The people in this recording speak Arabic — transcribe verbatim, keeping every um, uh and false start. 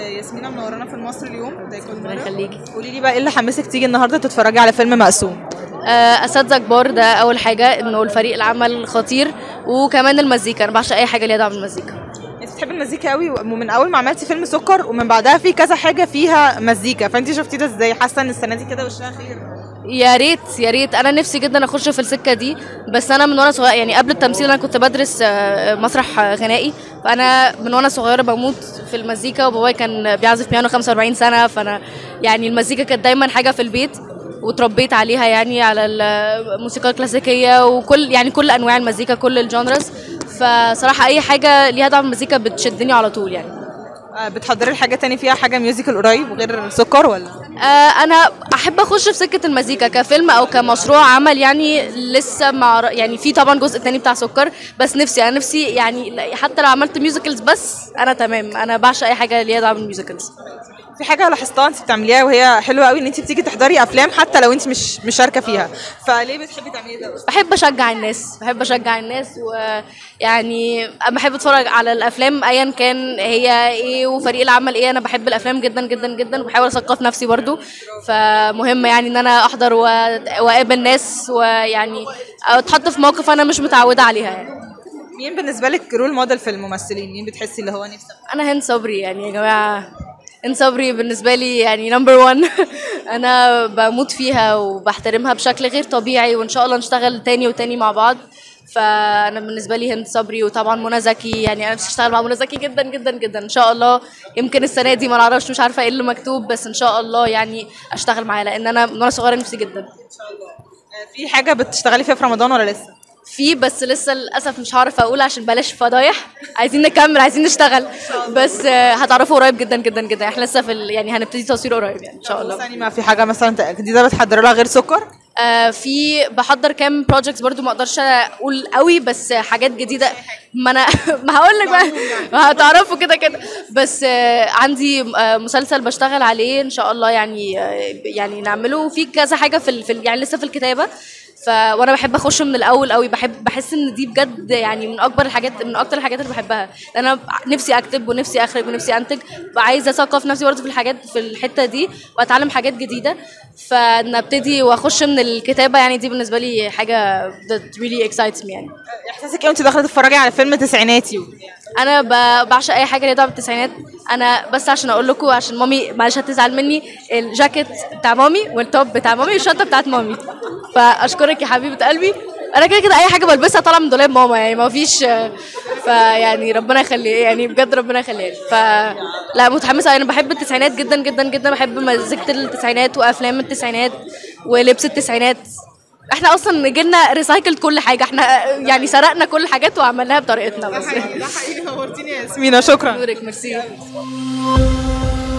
ياسمينة منورانا في المصري اليوم زي كل الله يخليكي. قولي لي بقى ايه اللي حمسك تيجي النهارده تتفرجي على فيلم مقسوم؟ اساتذه كبار، ده اول حاجه، انه الفريق العمل خطير، وكمان المزيكا، انا بعشق اي حاجه ليها دعوه بالمزيكا. انت بتحبي المزيكا قوي، ومن اول ما عملتي فيلم سكر ومن بعدها في كذا حاجه فيها مزيكا، فانت شفتي ده ازاي؟ حاسه ان السنه دي كده وشها خير؟ يا ريت يا ريت، انا نفسي جدا اخش في السكه دي، بس انا من وانا صغيره يعني قبل التمثيل انا كنت بدرس مسرح غنائي، فانا من وانا صغيره بموت في المزيكا، وبابايا كان بيعزف بيانو خمسة وأربعين سنه، فانا يعني المزيكا كانت دايما حاجه في البيت وتربيت عليها، يعني على الموسيقى الكلاسيكيه وكل يعني كل انواع المزيكا، كل الجانرز، فصراحه اي حاجه ليها دعوه بالمزيكا بتشدني على طول يعني. بتحضري حاجه تاني فيها حاجه ميوزيكال قريب غير سكر ولا؟ آه انا احب اخش في سكه المزيكا كفيلم او كمشروع عمل، يعني لسه مع يعني في طبعا جزء تاني بتاع سكر، بس نفسي انا نفسي يعني حتى لو عملت ميوزيكلز بس انا تمام، انا بعشق اي حاجه ليها دعوه بالميوزيكلز. في حاجه لاحظتها انت بتعمليها وهي حلوه قوي، ان انت بتيجي تحضري افلام حتى لو انت مش مشاركه فيها، فليه بتحبي تعملي ده؟ بحب اشجع الناس، بحب اشجع الناس، ويعني بحب اتفرج على الافلام ايا كان هي ايه وفريق العمل ايه، انا بحب الافلام جدا جدا جدا، وبحاول اثقف نفسي برضو، فمهم يعني ان انا احضر واقابل ناس، ويعني اتحط في موقف انا مش متعوده عليها يعني. مين بالنسبه لك رول موديل في الممثلين؟ مين بتحسي اللي هو نفسك؟ انا هند صبري يعني يا جماعه، هند صبري بالنسبه لي يعني نمبر وان. انا بموت فيها وبحترمها بشكل غير طبيعي، وان شاء الله نشتغل تاني وتاني مع بعض، فانا بالنسبه لي هند صبري، وطبعا منى زكي، يعني انا بشتغل مع منى زكي جدا جدا جدا ان شاء الله، يمكن السنه دي ما نعرفش، مش عارفه ايه اللي مكتوب، بس ان شاء الله يعني اشتغل معاها، لان انا من وانا صغيره نفسي جدا. ان شاء الله. في حاجه بتشتغلي فيها في رمضان ولا لسه؟ في، بس لسه للاسف مش هعرف اقول عشان بلاش فضايح، عايزين نكمل، عايزين نشتغل، بس هتعرفوا قريب جدا جدا جدا، احنا لسه في يعني هنبتدي تصوير قريب يعني ان شاء الله. ثاني، ما في حاجه مثلا جديده بتحضر لها غير سكر؟ آه في بحضر كام بروجكتس برضو، ما اقدرش اقول قوي، بس حاجات جديده، ما انا ما هقول لك بقى، ما هتعرفوا كده كده، بس آه عندي آه مسلسل بشتغل عليه ان شاء الله، يعني آه يعني نعمله في كذا حاجه في, في يعني لسه في الكتابه، ف وانا بحب اخش من الاول قوي، بحب بحس ان دي بجد يعني من اكبر الحاجات، من اكتر الحاجات اللي بحبها، لان انا نفسي اكتب ونفسي اخرج ونفسي انتج، عايزه اثقف نفسي برضه في الحاجات في الحته دي، واتعلم حاجات جديده، فنبتدي واخش من الكتابه، يعني دي بالنسبه لي حاجه that really excites me يعني. احساسك ايه وانت داخله تتفرجي على فيلم تسعيناتي؟ انا بعشق اي حاجه ليها دعوه بالتسعينات، انا بس عشان اقول لكم، عشان مامي معلش هتزعل مني، الجاكيت بتاع مامي والتوب بتاع مامي والشنطه بتاعت مامي، فاشكرك يا حبيبه قلبي، انا كده كده اي حاجه بلبسها طالعه من دولاب ماما، يعني ما فيش، فيعني ربنا يخليه، يعني بجد ربنا يخليه، ف لا متحمسه، انا بحب التسعينات جدا جدا جدا، بحب مزيكه التسعينات وافلام التسعينات ولبس التسعينات، احنا اصلا جيلنا ريسايكلد كل حاجه، احنا يعني سرقنا كل الحاجات وعملناها بطريقتنا بس. ده حقيقي، نورتيني يا ياسمينة، شكرا. نورك، ميرسي.